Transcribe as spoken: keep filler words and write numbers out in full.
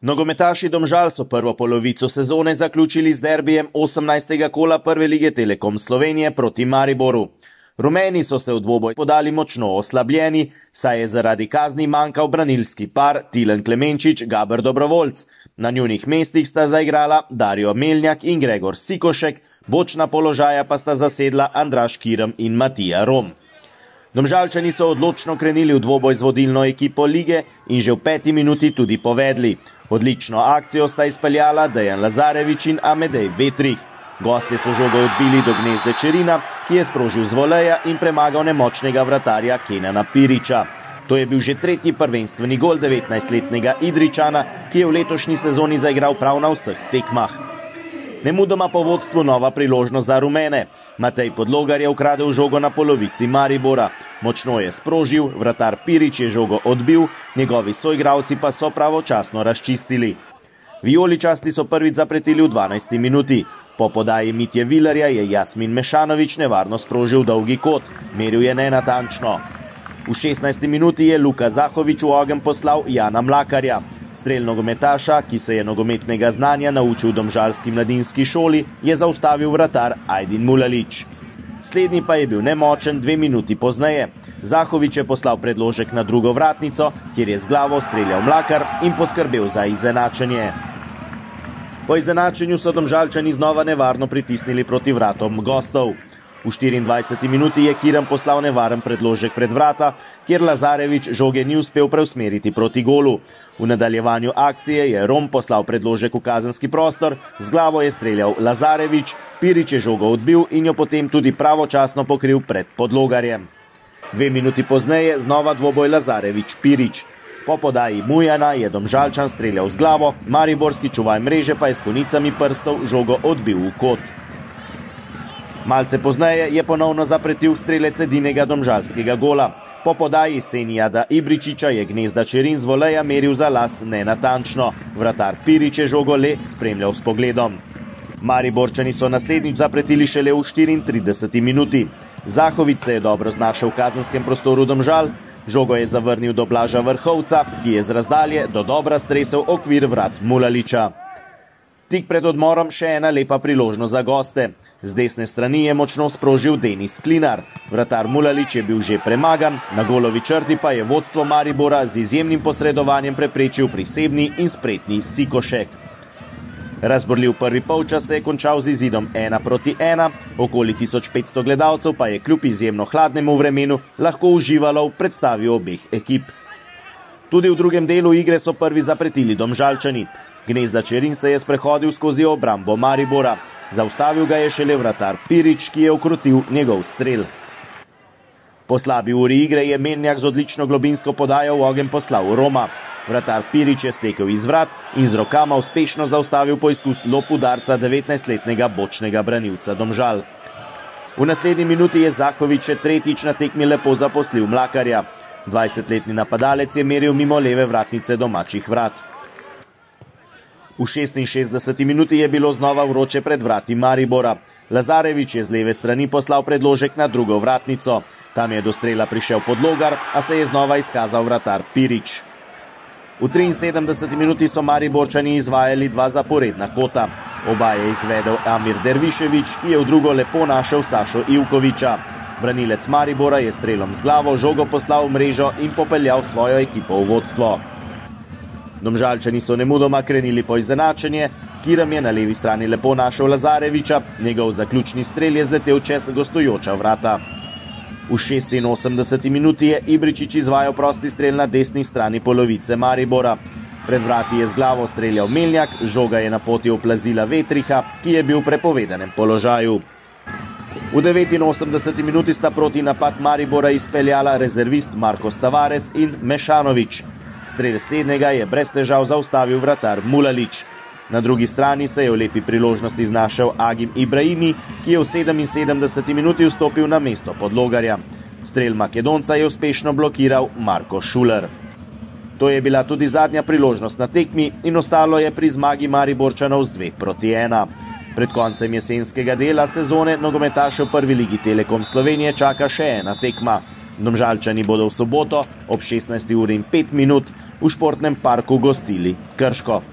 Nogometaši Domžal so prvo polovico sezone zaključili z derbijem osemnajstega kola Prve lige Telekom Slovenije proti Mariboru. Rumeni so se v dvoboj podali močno oslabljeni, saj je zaradi kazni manjkal branilski par Tilen Klemenčič-Gaber Dobrovoljc. Na njunih mestih sta zaigrala Dario Melnjak in Gregor Sikošek, bočna položaja pa sta zasedla Andraž Kirm in Matija Rom. Domžalčani so odločno krenili v dvoboj z vodilno ekipo lige in že v peti minuti tudi povedli. Odlično akcijo sta izpeljala Dejan Lazarevič in Amedej Vetrih. Gostje so žogo odbili do Gnezde Čerina, ki je sprožil z voleja in premagal nemočnega vratarja Kenana Piriča. To je bil že tretji prvenstveni gol devetnajstletnega Idrijčana, ki je v letošnji sezoni zaigral prav na vseh tekmah. Nemudoma po vodstvu nova priložnost za rumene. Matej Podlogar je ukradel žogo na polovici Maribora. Močno je sprožil, vratar Pirič je žogo odbil, njegovi soigralci pa so pravočasno razčistili. Vijoličasti so prvič zapretili v dvanajsti minuti. Po podaji Mitje Vilerja je Jasmin Mešanović nevarno sprožil dolgi kot, meril je nenatančno. V šestnajsti minuti je Luka Zahović v ogenj poslal Jana Mlakarja. Strel nogometaša, ki se je nogometnega znanja naučil v domžalski mladinski šoli, je zaustavil vratar Ajdin Mulalić. Slednji pa je bil nemočen dve minuti pozneje. Zahović je poslal predložek na drugo vratnico, kjer je z glavo streljal Mlakar in poskrbel za izenačenje. Po izenačenju so Domžalčani znova nevarno pritisnili proti vratom gostov. V štiriindvajseti minuti je Kirm poslal nevaren predložek pred vrata, kjer Lazarevič žoge ni uspel preusmeriti proti golu. V nadaljevanju akcije je Rom poslal predložek v kazenski prostor, z glavo je streljal Lazarevič, Pirič je žogo odbil in jo potem tudi pravočasno pokril pred Podlogarjem. Dve minuti pozneje znova dvoboj Lazarevič-Pirič. Po podaji Mujana je Domžalčan streljal z glavo, mariborski čuvaj mreže pa je s konicami prstov žogo odbil v kot. Malce pozneje je ponovno zapretil strelec edinega domžalskega gola. Po podaji Senijada Ibričiča je Gnezda Čerin z voleja meril za las nenatančno. Vratar Pirič je žogo le spremljal s pogledom. Mariborčani so naslednjič zapretili šele v štiriintrideseti minuti. Zahović se je dobro znašel v kazenskem prostoru Domžal, žogo je zavrnil do Blaža Vrhovca, ki je z razdalje do dobra stresel okvir vrat Mulalića. Tik pred odmorom še ena lepa priložnost za goste. Z desne strani je močno sprožil Denis Klinar. Vratar Mulalić je bil že premagan, na golovi črti pa je vodstvo Maribora z izjemnim posredovanjem preprečil prisebni in spretni Sikošek. Razborljiv prvi polčas se je končal z izidom ena proti ena, okoli tisoč petsto gledalcev pa je kljub izjemno hladnemu vremenu lahko uživalo v predstavi obeh ekip. Tudi v drugem delu igre so prvi zapretili Domžalčani. Gnezda Čerin se je sprehodil skozi obrambo Maribora. Zaustavil ga je šele vratar Pirič, ki je ukrotil njegov strel. Po slabi uri igre je Melnjak z odlično globinsko podajo v ogenj poslal Roma. Vratar Pirič je stekel iz vrat in z rokama uspešno zaustavil poizkus lop udarca devetnajstletnega bočnega branilca Domžal. V naslednji minuti je Zahović še tretjič na tekmi lepo zaposlil Mlakarja. dvajsetletni napadalec je meril mimo leve vratnice domačih vrat. V šestinšestdeseti minuti je bilo znova vroče pred vrati Maribora. Lazarevič je z leve strani poslal predložek na drugo vratnico. Tam je do strela prišel Podlogar, a se je znova izkazal vratar Pirič. V triinsedemdeseti minuti so Mariborčani izvajali dva zaporedna kota. Oba je izvedel Amir Dervišević, ki je v drugo lepo našel Sašo Ivkoviča. Branilec Maribora je strelom z glavo žogo poslal v mrežo in popeljal svojo ekipo v vodstvo. Domžalčani so nemudoma krenili po izenačenje, Kirm je na levi strani lepo našel Lazareviča, njegov zaključni strel je zletel čez gostujoča vrata. V šestinosemdeseti minuti je Ibričič izvajal prosti strel na desni strani polovice Maribora. Pred vrati je z glavo streljal Melnjak, žoga je na poti oplazila Vetriha, ki je bil v prepovedanem položaju. V devetinosemdeseti minuti sta proti napad Maribora izpeljala rezervist Marcos Tavares in Mešanović. Strel slednjega je brez težav zaustavil vratar Mulalić. Na drugi strani se je v lepi priložnosti znašel Agim Ibrahimi, ki je v sedeminsedemdeseti minuti vstopil na mesto Podlogarja. Strel Makedonca je uspešno blokiral Marko Šuler. To je bila tudi zadnja priložnost na tekmi in ostalo je pri zmagi Mariborčanov z dve proti ena. Pred koncem jesenskega dela sezone nogometaše v Prvi ligi Telekom Slovenije čaka še ena tekma. Domžalčani bodo v soboto ob šestnajsti uri in pet minut v športnem parku gostili Krško.